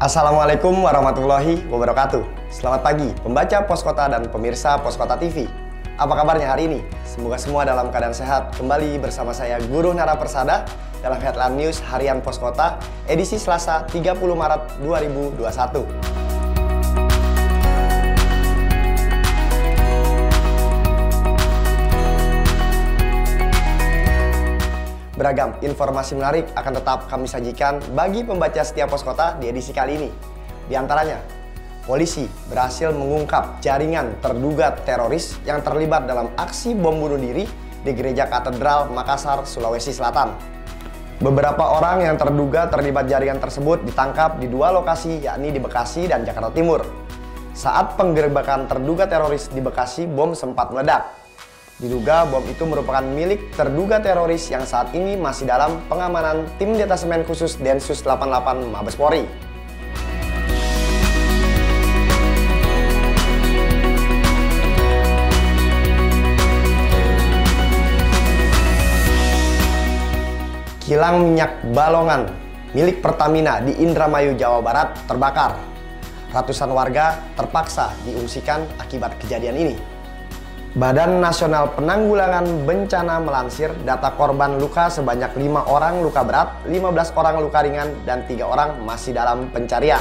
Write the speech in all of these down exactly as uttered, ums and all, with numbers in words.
Assalamualaikum warahmatullahi wabarakatuh. Selamat pagi pembaca Poskota dan pemirsa Poskota T V. Apa kabarnya hari ini? Semoga semua dalam keadaan sehat. Kembali bersama saya Guru Nara Persada dalam Headline News Harian Poskota edisi Selasa tiga puluh Maret dua ribu dua puluh satu. Beragam informasi menarik akan tetap kami sajikan bagi pembaca setiap Poskota di edisi kali ini. Di antaranya, polisi berhasil mengungkap jaringan terduga teroris yang terlibat dalam aksi bom bunuh diri di Gereja Katedral Makassar, Sulawesi Selatan. Beberapa orang yang terduga terlibat jaringan tersebut ditangkap di dua lokasi, yakni di Bekasi dan Jakarta Timur. Saat penggerebekan terduga teroris di Bekasi, bom sempat meledak. Diduga bom itu merupakan milik terduga teroris yang saat ini masih dalam pengamanan tim detasemen khusus Densus delapan puluh delapan Mabes Polri. Kilang minyak Balongan milik Pertamina di Indramayu, Jawa Barat terbakar. Ratusan warga terpaksa diungsikan akibat kejadian ini. Badan Nasional Penanggulangan Bencana melansir data korban luka sebanyak lima orang luka berat, lima belas orang luka ringan, dan tiga orang masih dalam pencarian.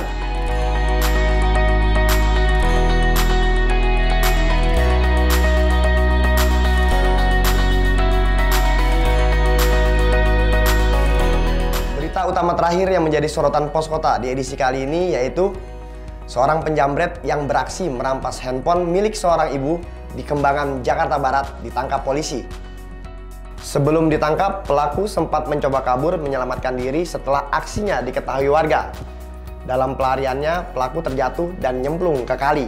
Berita utama terakhir yang menjadi sorotan Poskota di edisi kali ini yaitu seorang penjamret yang beraksi merampas handphone milik seorang ibu di Kembangan, Jakarta Barat ditangkap polisi. Sebelum ditangkap, pelaku sempat mencoba kabur menyelamatkan diri setelah aksinya diketahui warga. Dalam pelariannya, pelaku terjatuh dan nyemplung ke kali.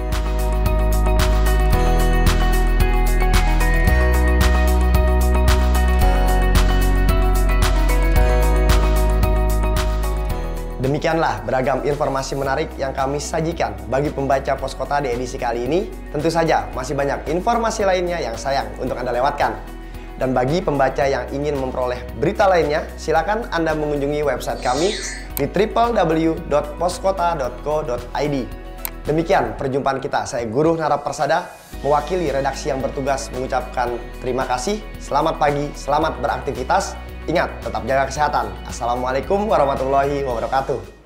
Demikianlah beragam informasi menarik yang kami sajikan bagi pembaca Poskota di edisi kali ini. Tentu saja masih banyak informasi lainnya yang sayang untuk Anda lewatkan. Dan bagi pembaca yang ingin memperoleh berita lainnya, silakan Anda mengunjungi website kami di w w w dot poskota dot co dot i d. Demikian perjumpaan kita. Saya Guru Nara Persada, mewakili redaksi yang bertugas mengucapkan terima kasih. Selamat pagi, selamat beraktivitas. Ingat, tetap jaga kesehatan. Assalamualaikum warahmatullahi wabarakatuh.